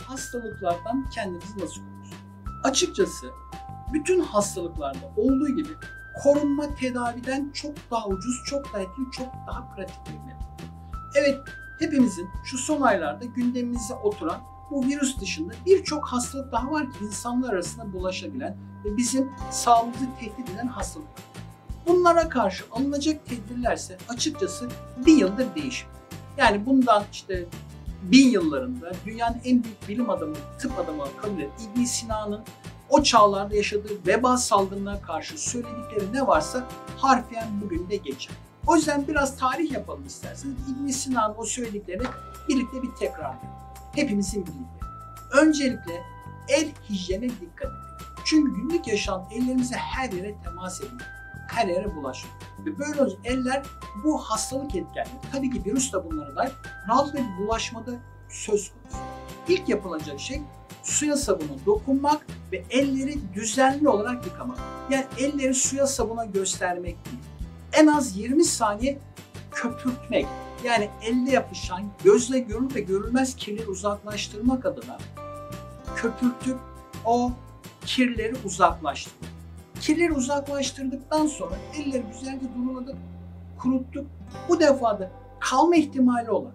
hastalıklardan kendimizi nasıl koruruz? Açıkçası bütün hastalıklarda olduğu gibi korunma tedaviden çok daha ucuz, çok daha etkili, çok daha pratik bir metot. Evet, hepimizin şu son aylarda gündemimize oturan bu virüs dışında birçok hastalık daha var ki insanlar arasında bulaşabilen ve bizim sağlığımızı tehdit eden hastalıklar. Bunlara karşı alınacak tedbirlerse açıkçası 1000 yıldır değişmiyor. Yani bundan 1000 yıllarında dünyanın en büyük bilim adamı, tıp adamı kabul edilen İbn Sina'nın o çağlarda yaşadığı veba salgınına karşı söyledikleri ne varsa harfiyen bugün de geçer. O yüzden biraz tarih yapalım isterseniz. İbn Sina'nın o söylediklerini birlikte bir tekrarlayalım. Hepimizin bildikleri. Öncelikle el hijyene dikkat edin. Çünkü günlük yaşam ellerimize her yere temas ediyor. Her yere bulaşıyor. Ve böyle eller bu hastalık etkenleri, tabii ki virüs de bunlara dair rahatlıkla bir bulaşmada söz konusu. İlk yapılacak şey suya sabuna dokunmak ve elleri düzenli olarak yıkamak. Yani elleri suya sabuna göstermek değil. En az 20 saniye köpürtmek. Yani elde yapışan gözle görülür ve görülmez kirleri uzaklaştırmak adına köpürtüp o kirleri uzaklaştırmak. Kirleri uzaklaştırdıktan sonra elleri güzelce duruladık, kuruttuk. Bu defa da kalma ihtimali olan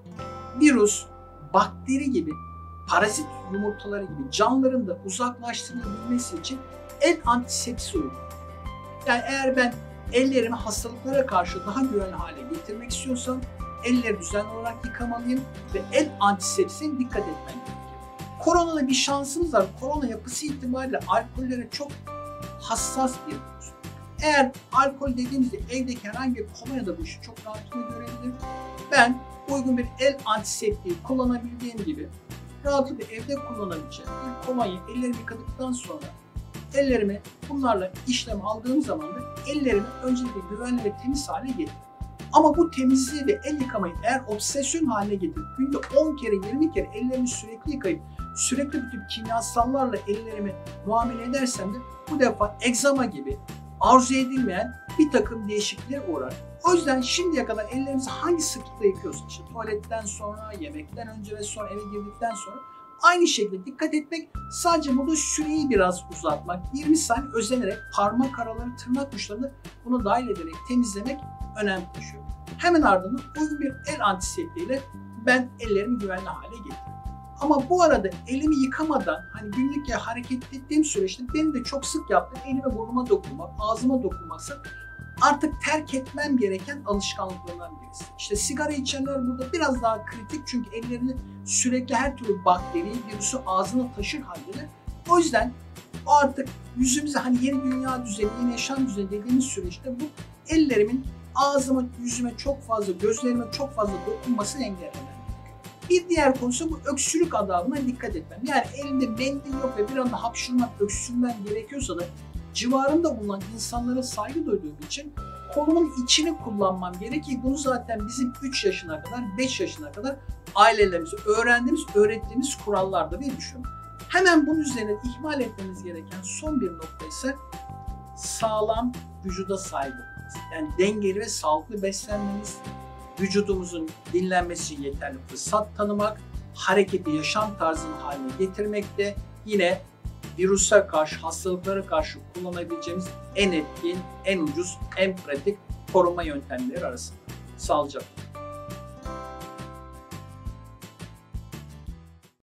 virüs, bakteri gibi, parazit yumurtaları gibi canlıların da uzaklaştırılabilmesi için el antisepsi uyguluyor. Yani eğer ben ellerimi hastalıklara karşı daha güvenli hale getirmek istiyorsam elleri düzenli olarak yıkamalıyım ve el antisepsine dikkat etmem gerekiyor. Koronada bir şansımız var. Korona yapısı itibariyle alkollere çok hassas bir virüs. Eğer alkol dediğimizde evdeki herhangi bir kolonya da bu işi çok rahatlıkla görebilir. Ben uygun bir el antiseptiği kullanabildiğim gibi rahatlıkla evde kullanabileceğim bir kolonya ellerimi yıkadıktan sonra ellerimi bunlarla işlem aldığım zaman da ellerimi öncelikle güvenli ve temiz hale getiririm. Ama bu temizliği ve el yıkamayı eğer obsesyon haline getirip günde 10 kere 20 kere ellerimi sürekli yıkayıp sürekli bu tip kimyasallarla ellerimi muamele edersem de bu defa egzama gibi arzu edilmeyen bir takım değişikliklere uğrar. O yüzden şimdiye kadar ellerimizi hangi sıklıkla yıkıyorsak, işte tuvaletten sonra, yemekten önce ve sonra eve girdikten sonra aynı şekilde dikkat etmek, sadece burada süreyi biraz uzatmak, 20 saniye özenerek parmak araları, tırnak uçlarını bunu dahil ederek temizlemek önem taşıyor. Hemen ardından uygun bir el antiseptiğiyle ben ellerimi güvenli hale getiriyorum. Ama bu arada elimi yıkamadan günlük hareket ettiğim süreçte benim de çok sık yaptığım elime burnuma dokunmak, ağzıma dokunmaksa artık terk etmem gereken alışkanlıklarından birisi. İşte sigara içenler burada biraz daha kritik çünkü ellerini sürekli her türlü bakteriyi, virüsü ağzına taşır halde. O yüzden o artık yüzümüze yeni dünya düzeni, yeni yaşam düzeni dediğimiz süreçte bu ellerimin ağzıma, yüzüme çok fazla, gözlerime çok fazla dokunmasını engellemem. Bir diğer konusu bu öksürük adabına dikkat etmem. Yani elimde mendil yok ve bir anda hapşırmak, öksürmem gerekiyorsa da civarımda bulunan insanlara saygı duyduğum için kolumun içini kullanmam gerekir. Bunu zaten bizim 3 yaşına kadar, 5 yaşına kadar ailelerimize öğrettiğimiz kurallardır diye düşünüyorum. Hemen bunun üzerine ihmal etmemiz gereken son bir nokta ise sağlam vücuda sahip olmamız. Yani dengeli ve sağlıklı beslenmemiz, vücudumuzun dinlenmesi için yeterli fırsat tanımak, hareketi yaşam tarzının haline getirmek de yine virüse karşı, hastalıklara karşı kullanabileceğimiz en etkin, en ucuz, en pratik korunma yöntemleri arasında. Sağlıcakla.